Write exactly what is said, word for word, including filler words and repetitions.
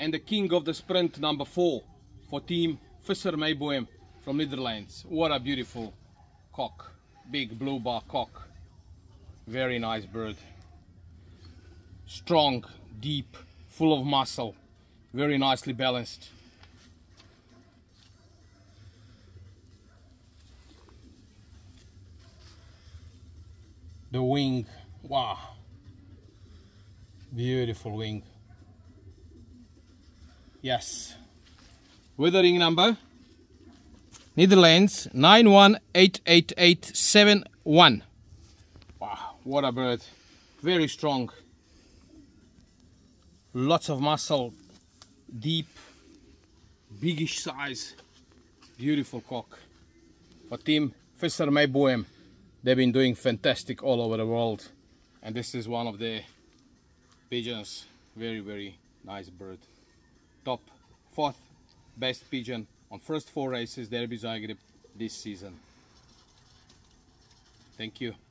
and the king of the sprint, number four, for team Visser Meiboom from Netherlands. What a beautiful cock, big blue bar cock. Very nice bird. Strong, deep, full of muscle, very nicely balanced. The wing, wow, beautiful wing. Yes, withering number Netherlands nine one eight eight eight seven one. Wow, what a bird, very strong, lots of muscle, deep, biggish size, beautiful cock. For team Visser Meiboom, they've been doing fantastic all over the world, and this is one of the pigeons. Very very nice bird. Top fourth best pigeon on first four races Derby Zagreb this season. Thank you.